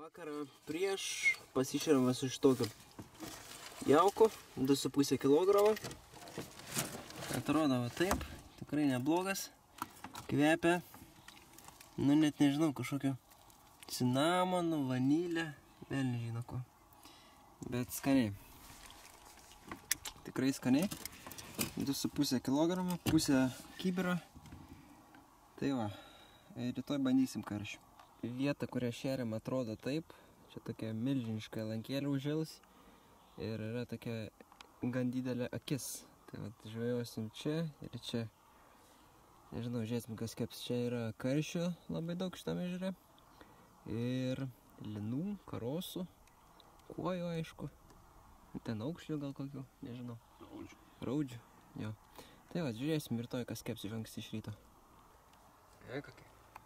Vakarą prieš pasišeriamas iš tokio jauko, 2,5 kg. Atrodo va taip, tikrai neblogas, kvepia, nu net nežinau, kažkokio cinamonu, vanilė, vėl nežinau ko, bet skaniai, tikrai skaniai, 2,5 kg, pusę kibiro, tai va, rytoj bandysim karšių. Vieta, kurią šeriam, atrodo taip, čia tokia milžiniška lankėlė užžėlus ir yra tokia gan didelė akis. Tai vat žvejosim čia ir čia. Nežinau, žiūrėsim, kas keps. Čia yra karšio labai daug šitam ežere. Ir linų, karosų, kuojų aišku. Ten aukšlių gal kokių, nežinau. Raudžių, jo. Tai vat, žiūrėsim rytoj, kas keps iš anksti iš ryto. Kokie.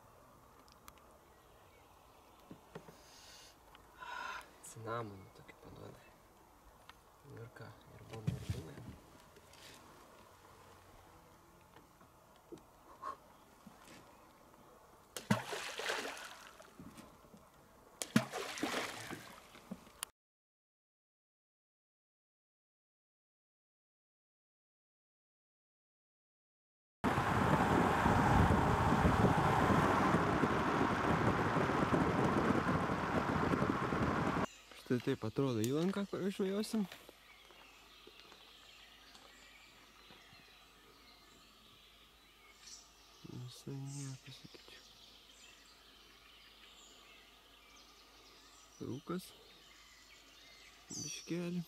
Cinamonų tokį paduoda. Ir ką, ir bombardumai. Štai taip atrodo įlanka, kur žvejosim. Visai nieko, sakyčiau. Rūkas. Biškelį.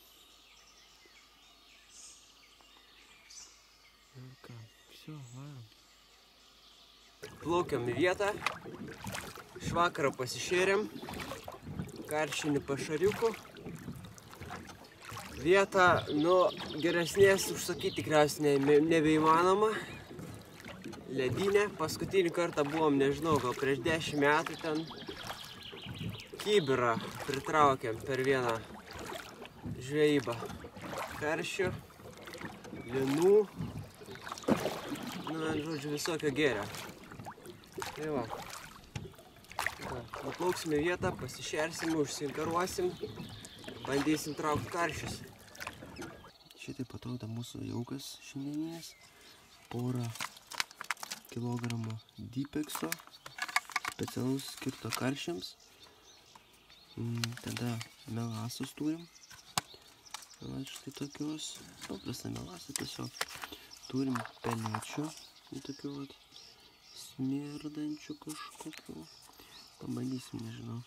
Ir ką, viso, varom. Plaukiam į vietą. Iš vakaro pasišėrėm. Karšinį pašariukų. Vieta, nu, geresnės užsakyti tikriausiai nebeįmanoma. Ledinė. Paskutinį kartą buvom, nežinau, gal prieš 10 metų ten. Kibirą pritraukėm per vieną žvejybą. Karšių, linų, nu, žodžiu, visokio gėrio. Tai va. Nuplauksim į vietą, pasišersim, užsinkaruosim, bandysim traukti karšius. Šitaip atrodo mūsų jaukas šiandieninis. Porą kilogramų dipekso, specialus skirto karšiams. Tada melasus turim. Štai tokios, paprasta melasa tiesiog. Turim pelečių, tokių vat smirdančių kažkokių. Pabandysim, nežinau.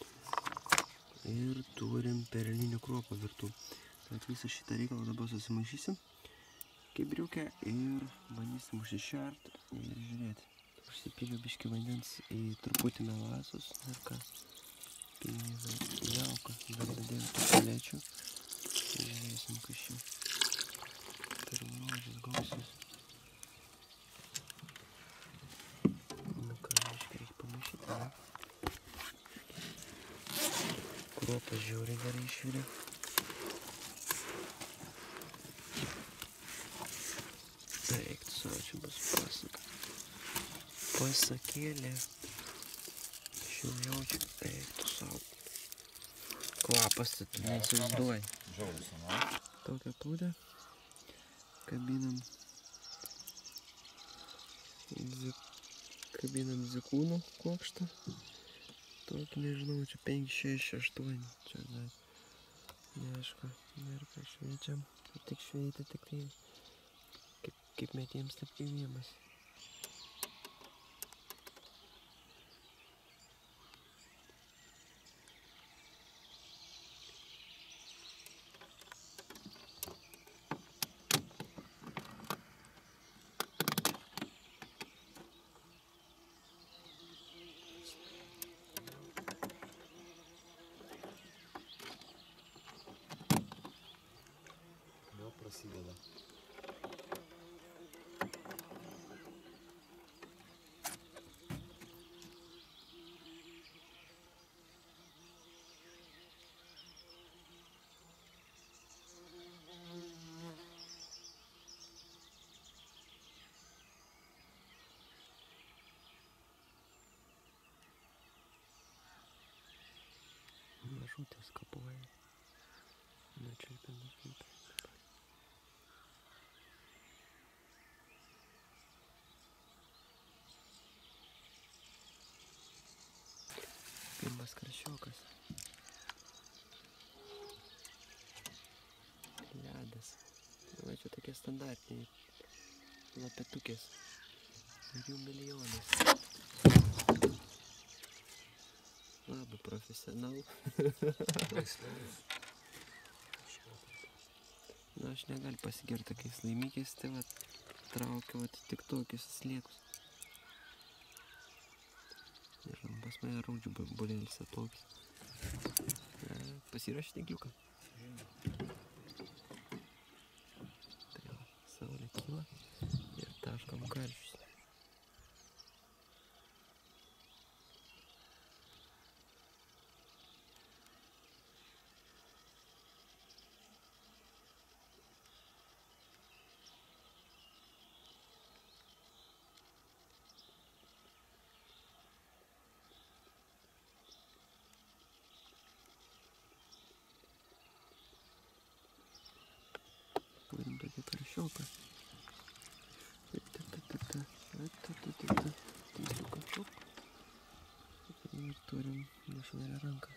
Ir turim perelinių kruopą virtų. Tai visą šitą reikalą dabar susimaišysim kibriukę ir bandysim užsišert ir žiūrėti. Užsipiliu biškį vandens į truputį melasos ir ką. Piliu į jauką, dar dadėjau tų pelečių. Ir žiūrėsim, kas čia. Pirmožis gausis. Nu ką, biškį reikia pamaišyti, ne? Kruopas žiauriai gerai išvirė. Eik tu savo, čia bus pasaka. Pasakėlė. Aš jau jaučiu, eik tu savo. Kvapas, tu neįsivaizduoji. Tokią plūdę. Kabinam zikūnų kuokštą. Tokį, nežinau, čia 5, 6, 8, čia dar neaišku, ir ką šveičiam, tik šveita, tik tai kaip metiems, taip kaip viemas. Prasideda. šutės kapoja. Nučiulpė. Pirmas karšiokas. Ledas. Va, čia tokie standartiniai lapetukės. Ir jų milijonas. Labai profesional. Na, aš negaliu pasigirti tokiais laimikais, tai va, traukiu va, tik tokius sliekus. Nežinau, pas mane raudžių bulėlis atokis. Pasirašyti tinkliuką. Tai va, saulė kyla ir taškam karšius. Turim tokį karšioką. Ir turim nešvarę ranką.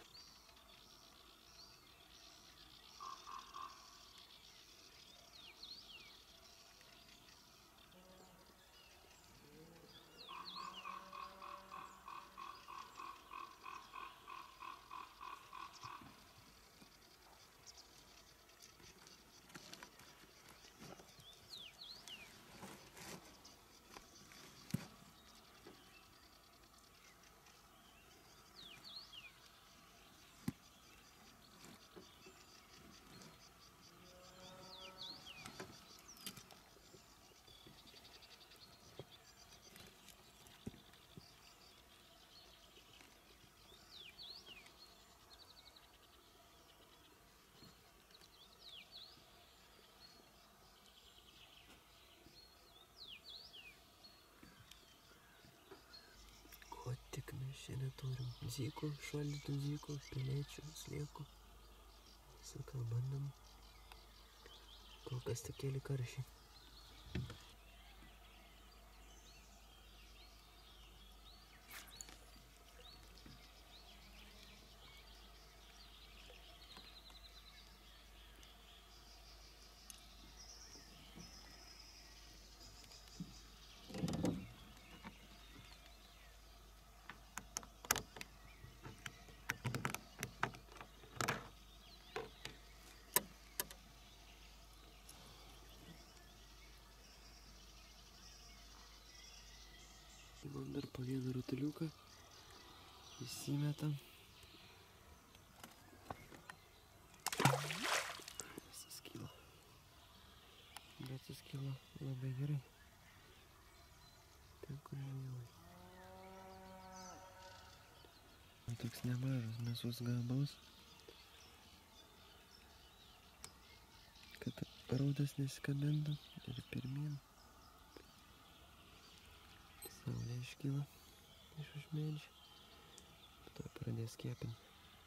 Ko tik mes šiandien turim. Zykų, šaldytų zykų, pelėčių, sliekų. Sakau, bandom. Kol kas tik keli karšiai. Imam dar po vieną rutuliuką, įsimetam. Suskilo. Bet suskilo labai gerai. Ten kur žvejojau. Toks nemažas mėsos gabalas. Kad raudas nesikabintų ir pirmyn. Saulė iškyla iš už medžių. Po to pradės kepinti.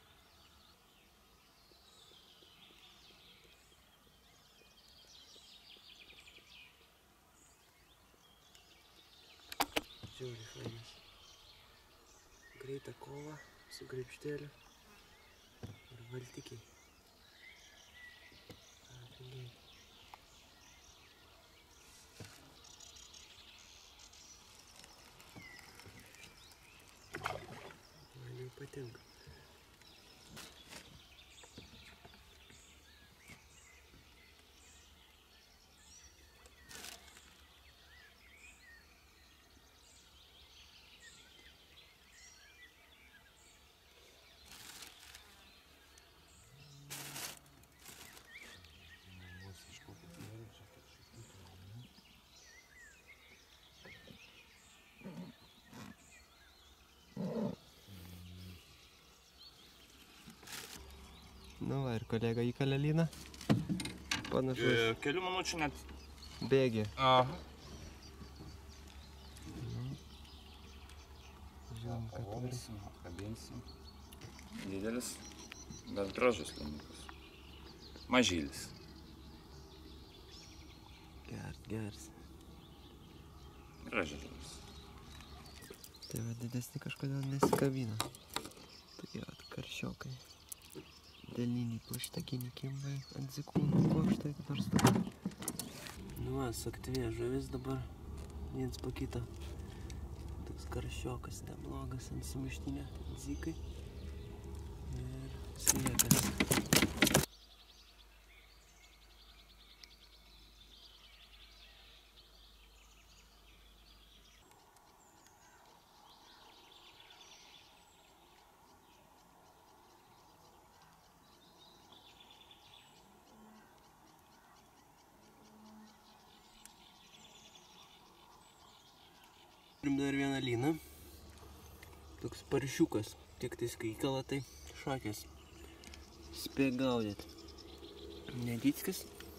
Žiauriai fainas. Greita kova su graibšteliu ir valtikiai. Afingiai. Man jau patinka. Nu va, ir kolega įkalė lyną. Panašus. Kelių minučių net Bėgi. Aha. Žiūrim, ką turim. Apkabinsim. Didelis. Bet gražus liniukas. Mažylis. Geras. Gražus. Tai va, didesni kažkodėl nesikabina. Tai va, karšiokai. Delniniai plaštakiniai kimbai ant zikūnų kuokštai, kad nors dabar. Nu va, suaktyvėjo žuvis dabar, viens po kito. Toks karšiokas, neblogas ant sumuštinio, zikai. Ir sliekas. Turim dar vieną lyną. Toks paršiukas. Tiek tais kai įkala, tai šakės. Spėk gaudyt. Nedickis.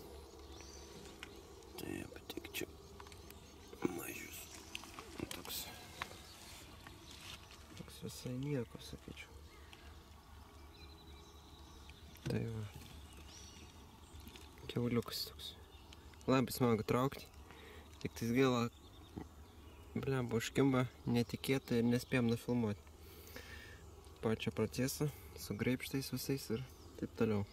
Taip, tik čia mažius. Toks visai nieko, sakyčiau. Tai va. Kiauliukas toks. Labai smagu traukti. Tik tais gaila, blemba užkimba netikėtai ir nespėjom nufilmuoti pačią procesą su graibštais visais ir taip toliau.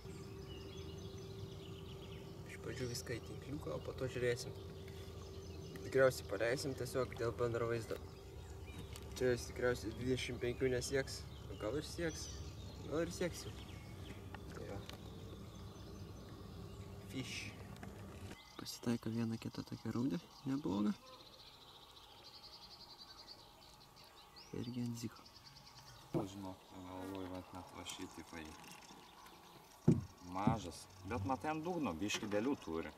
Iš pradžių viską į tinkliuką, o po to žiūrėsim. Tikriausiai paleisim tiesiog dėl bendro vaizdo. Čia jis tikriausiai 25 nesieks, gal ir sieks, gal ir sieksiu. Tai va. Fish. Pasitaiko viena kita tokia raudė, nebloga. Irgi ant ziko. Žinau, galvoju, net va šitį paėti. Mažas, bet matai ant dugno, biškį dėlių turi.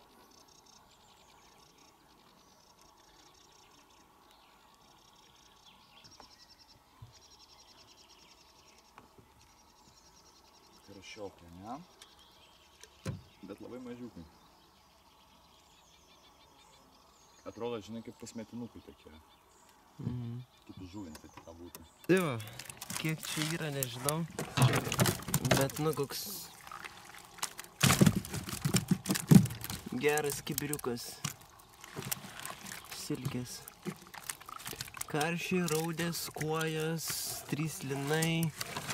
Karšiokai, ne? Bet labai mažiukai. Atrodo, žinai, kaip pusmetinukai tokie. Kaip žuvinti tik būtų. Tai va, kiek čia yra, nežinau, bet nu koks geras kibiriukas, silkės, karšiai, raudės, kuojas, 3 linai.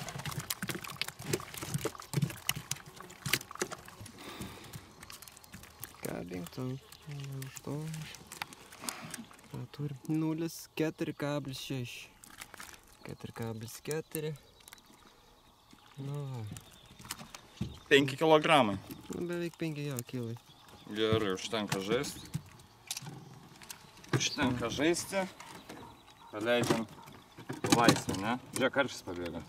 Ką rinktum, už to turim 0,4,6. 4,4. Nu va. 5 kilogramai. Nu, beveik 5 kilai. Gerai, užtenka žaisti. Užtenka žaisti. Paleidžiam laisvę, ne? Žiūrėk, karštis pabėga.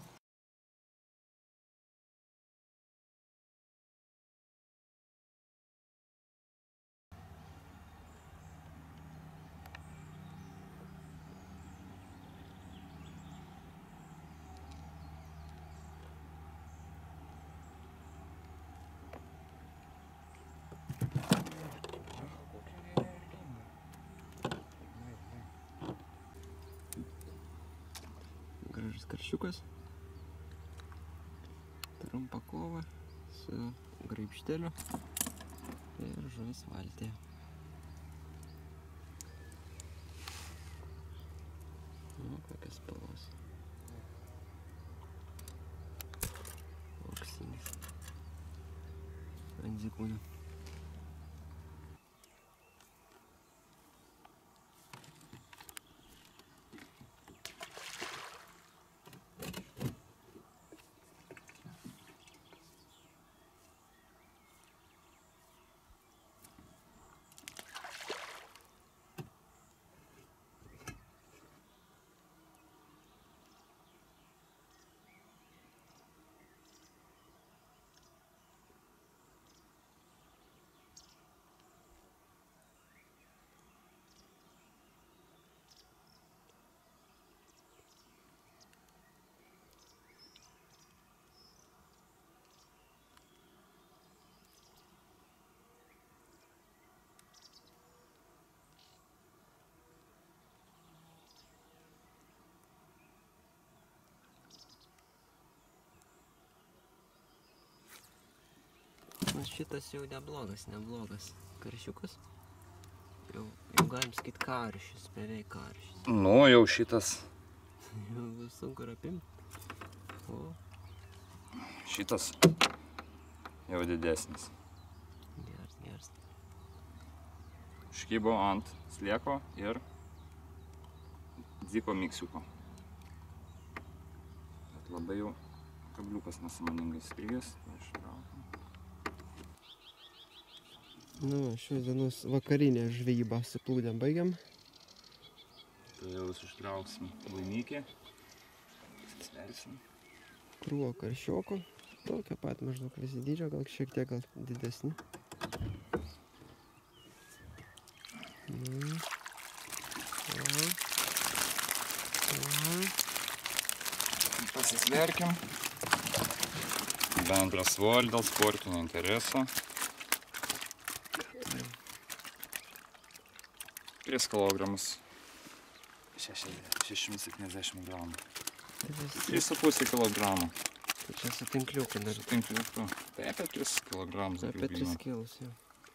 Gražus karšiukas. Trumpa kova su graibšteliu ir žuvis valtyje. Nu, kokias spalvos. Auksinis. Ant zikūnio. Nu, šitas jau neblogas karšiukas. Jau galim sakyt karšis, beveik karšis. Nu, jau šitas. Jau sunku ir apimti. O. Šitas jau didesnis. Geras. Škybo ant slieko ir dziko miksiuko. Bet labai jau kabliukas nesąmoningai strigęs. Nu, šios dienos vakarinę žvejybą su plūdėm baigiam. Tai jau ištrauksim laimikį. Sversim. Krūvo karšioko. Tokia pat maždaug visi dydžio, gal šiek tiek didesni. Pasisverkim. Bendrą svorį dėl sportinio intereso. 3 kilogramus. 670 gramų. 3,5 kilogramų. Tai čia su tinkliuku dar. Su tinkliuku. Tai apie 3 kilogramus. Apie 3 kilus jau.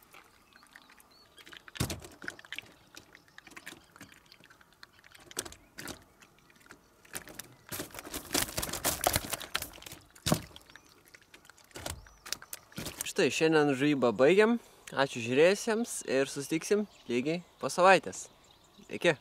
Štai, šiandien žvejybą baigiam. Ačiū žiūrėjusiems ir susitiksim lygiai po savaitės. Iki.